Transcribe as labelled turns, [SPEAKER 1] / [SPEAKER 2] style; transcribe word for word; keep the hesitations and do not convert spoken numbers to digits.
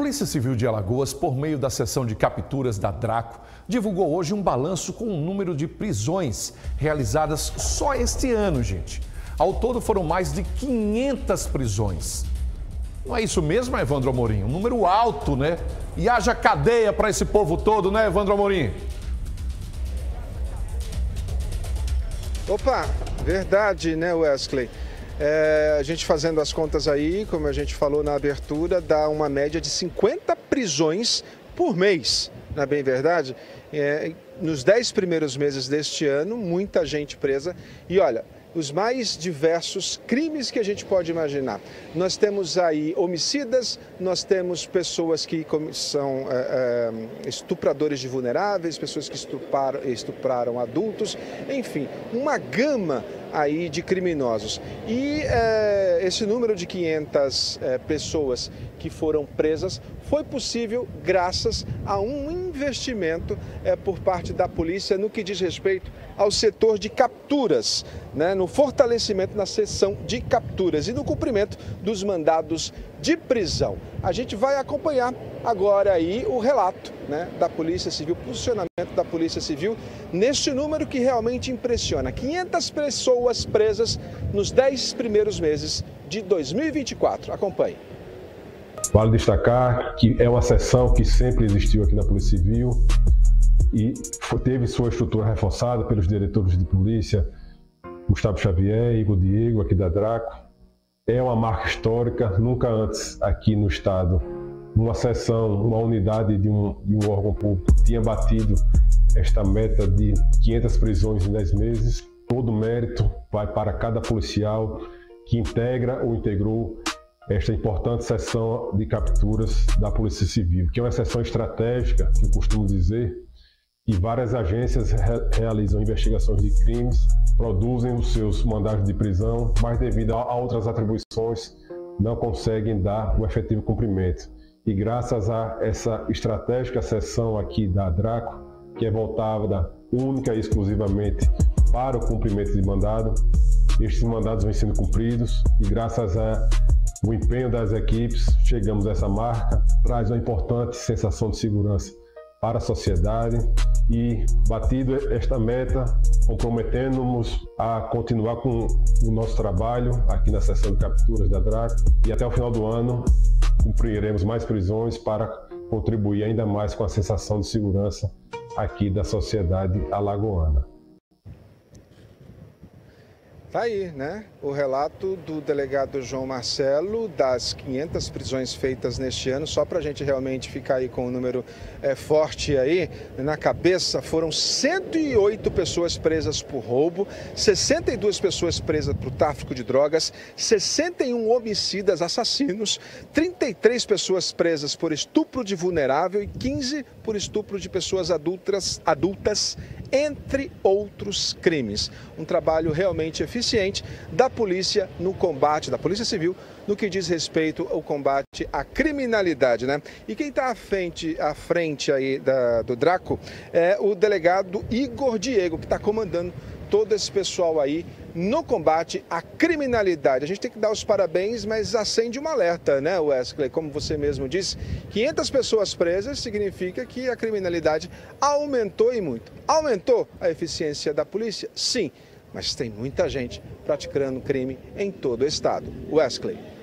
[SPEAKER 1] Polícia Civil de Alagoas, por meio da seção de capturas da Draco, divulgou hoje um balanço com o número de prisões realizadas só este ano, gente. Ao todo foram mais de quinhentas prisões. Não é isso mesmo, Evandro Amorim? Um número alto, né? E haja cadeia para esse povo todo, né, Evandro Amorim?
[SPEAKER 2] Opa, verdade, né, Wesley? É, a gente fazendo as contas aí, como a gente falou na abertura, dá uma média de cinquenta prisões por mês, não é bem verdade? É, nos dez primeiros meses deste ano, muita gente presa. E olha, os mais diversos crimes que a gente pode imaginar. Nós temos aí homicidas, nós temos pessoas que são é, é, estupradores de vulneráveis, pessoas que estupraram, estupraram adultos, enfim, uma gama aí de criminosos. E é, esse número de quinhentas é, pessoas que foram presas foi possível graças a um investimento é, por parte da polícia no que diz respeito ao setor de capturas, né, no fortalecimento na seção de capturas e no cumprimento dos mandados de prisão. A gente vai acompanhar agora aí o relato, né, da Polícia Civil, posicionamento da Polícia Civil neste número que realmente impressiona. quinhentas pessoas presas nos dez primeiros meses de dois mil e vinte e quatro. Acompanhe.
[SPEAKER 3] Vale destacar que é uma seção que sempre existiu aqui na Polícia Civil e teve sua estrutura reforçada pelos diretores de polícia, Gustavo Xavier e Igor Diego, aqui da Draco. É uma marca histórica, nunca antes aqui no estado, uma seção, uma unidade de um, de um órgão público tinha batido esta meta de quinhentas prisões em dez meses. Todo mérito vai para cada policial que integra ou integrou esta importante seção de capturas da Polícia Civil, que é uma seção estratégica, que eu costumo dizer, e várias agências re realizam investigações de crimes, produzem os seus mandados de prisão, mas devido a outras atribuições não conseguem dar o efetivo cumprimento. E graças a essa estratégica seção aqui da Draco, que é voltada única e exclusivamente para o cumprimento de mandado, estes mandados vêm sendo cumpridos e graças a o empenho das equipes, chegamos a essa marca, traz uma importante sensação de segurança para a sociedade e, batido esta meta, comprometendo-nos a continuar com o nosso trabalho aqui na seção de capturas da Draco e até o final do ano cumpriremos mais prisões para contribuir ainda mais com a sensação de segurança aqui da sociedade alagoana.
[SPEAKER 2] Tá aí, né? O relato do delegado João Marcelo das quinhentas prisões feitas neste ano, só para a gente realmente ficar aí com o número é, forte aí na cabeça, foram cento e oito pessoas presas por roubo, sessenta e duas pessoas presas por tráfico de drogas, sessenta e um homicidas assassinos, trinta e três pessoas presas por estupro de vulnerável e quinze por estupro de pessoas adultas, adultas entre outros crimes. Um trabalho realmente eficiente da polícia no combate, da Polícia Civil, no que diz respeito ao combate à criminalidade, né? E quem está à frente, à frente aí da, do Draco é o delegado Igor Diego, que está comandando todo esse pessoal aí no combate à criminalidade. A gente tem que dar os parabéns, mas acende um alerta, né, Wesley? Como você mesmo disse, quinhentas pessoas presas significa que a criminalidade aumentou e muito. Aumentou a eficiência da polícia? Sim, mas tem muita gente praticando crime em todo o estado. Wesley.